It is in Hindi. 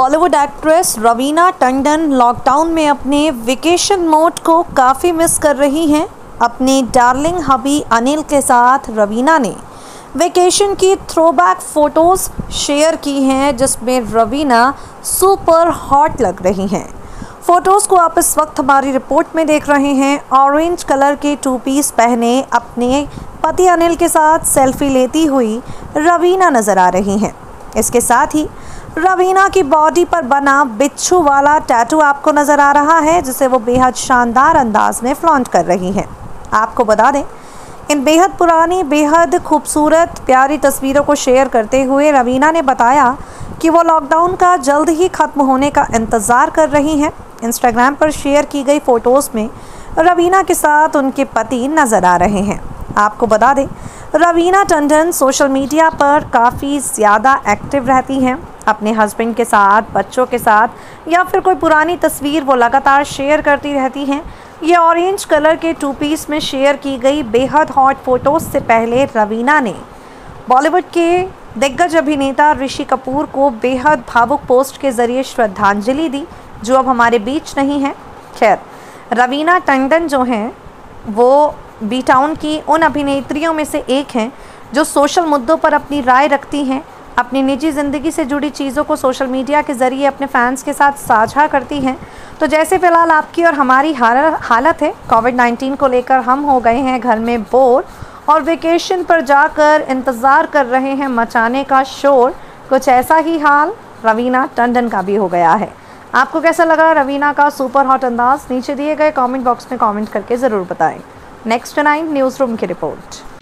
बॉलीवुड एक्ट्रेस रवीना टंडन लॉकडाउन में अपने वेकेशन मोड को काफ़ी मिस कर रही हैं। अपने डार्लिंग हबी अनिल के साथ रवीना ने वेकेशन की थ्रोबैक फ़ोटोज़ शेयर की हैं, जिसमें रवीना सुपर हॉट लग रही हैं। फ़ोटोज़ को आप इस वक्त हमारी रिपोर्ट में देख रहे हैं। ऑरेंज कलर के 2 पीस पहने अपने पति अनिल के साथ सेल्फी लेती हुई रवीना नज़र आ रही हैं। इसके साथ ही रवीना की बॉडी पर बना बिच्छू वाला टैटू आपको नज़र आ रहा है, जिसे वो बेहद शानदार अंदाज में फ्लॉन्ट कर रही हैं। आपको बता दें, इन बेहद पुरानी, बेहद खूबसूरत, प्यारी तस्वीरों को शेयर करते हुए रवीना ने बताया कि वो लॉकडाउन का जल्द ही ख़त्म होने का इंतज़ार कर रही हैं। इंस्टाग्राम पर शेयर की गई फ़ोटोज़ में रवीना के साथ उनके पति नज़र आ रहे हैं। आपको बता दें, रवीना टंडन सोशल मीडिया पर काफ़ी ज़्यादा एक्टिव रहती हैं। अपने हस्बैंड के साथ, बच्चों के साथ या फिर कोई पुरानी तस्वीर वो लगातार शेयर करती रहती हैं। ये ऑरेंज कलर के 2 पीस में शेयर की गई बेहद हॉट फ़ोटोज़ से पहले रवीना ने बॉलीवुड के दिग्गज अभिनेता ऋषि कपूर को बेहद भावुक पोस्ट के ज़रिए श्रद्धांजलि दी, जो अब हमारे बीच नहीं है। खैर, रवीना टंडन जो हैं वो बी टाउन की उन अभिनेत्रियों में से एक हैं जो सोशल मुद्दों पर अपनी राय रखती हैं, अपनी निजी ज़िंदगी से जुड़ी चीज़ों को सोशल मीडिया के ज़रिए अपने फैंस के साथ साझा करती हैं। तो जैसे फ़िलहाल आपकी और हमारी हालत है, कोविड-19 को लेकर हम हो गए हैं घर में बोर और वेकेशन पर जाकर इंतज़ार कर रहे हैं मचाने का शोर। कुछ ऐसा ही हाल रवीना टंडन का भी हो गया है। आपको कैसा लगा रवीना का सुपर हॉट अंदाज? नीचे दिए गए कमेंट बॉक्स में कमेंट करके ज़रूर बताएं। नेक्स्ट 9 न्यूज़ रूम की रिपोर्ट।